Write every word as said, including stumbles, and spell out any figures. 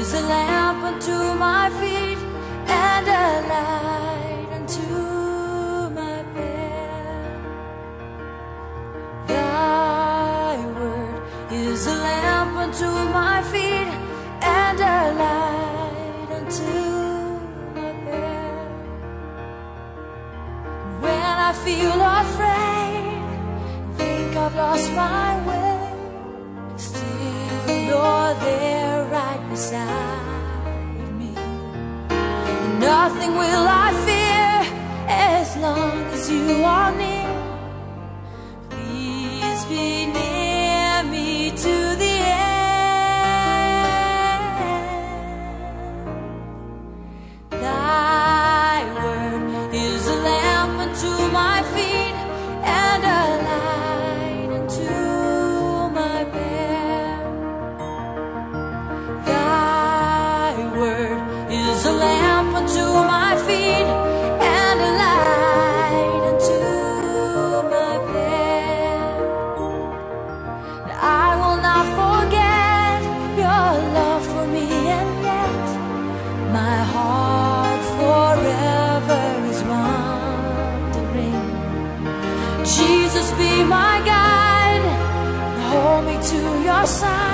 is a lamp unto my feet and a light unto my path. Thy word is a lamp unto my feet and a light unto my path. When I feel afraid, think I've lost my way, still you're there right beside me. Nothing will I fear as long as you are near. Please be near me to the end. Thy word is a lamp unto my feet and a light unto my path. Thy word is a lamp unto my feet and a light unto my path. I will not forget your love for me, and yet my heart forever is wandering. Jesus, be my guide, hold me to your side.